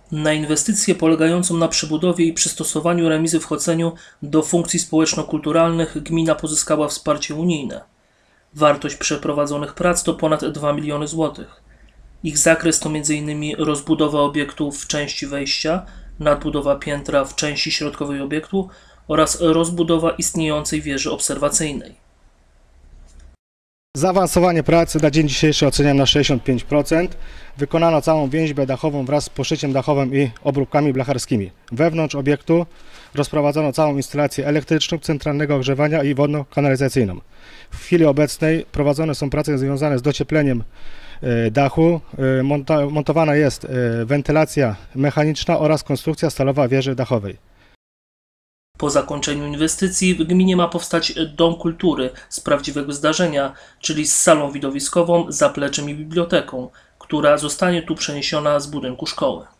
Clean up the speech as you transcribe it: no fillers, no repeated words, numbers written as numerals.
Na inwestycję polegającą na przebudowie i przystosowaniu remizy w Choceniu do funkcji społeczno-kulturalnych gmina pozyskała wsparcie unijne. Wartość przeprowadzonych prac to ponad 2 miliony złotych. Ich zakres to m.in. rozbudowa obiektu w części wejścia, nadbudowa piętra w części środkowej obiektu oraz rozbudowa istniejącej wieży obserwacyjnej. Zaawansowanie pracy na dzień dzisiejszy oceniam na 65%. Wykonano całą więźbę dachową wraz z poszyciem dachowym i obróbkami blacharskimi. Wewnątrz obiektu rozprowadzono całą instalację elektryczną, centralnego ogrzewania i wodno-kanalizacyjną. W chwili obecnej prowadzone są prace związane z dociepleniem dachu. Montowana jest wentylacja mechaniczna oraz konstrukcja stalowa wieży dachowej. Po zakończeniu inwestycji w gminie ma powstać Dom Kultury z prawdziwego zdarzenia, czyli z salą widowiskową, zapleczem i biblioteką, która zostanie tu przeniesiona z budynku szkoły.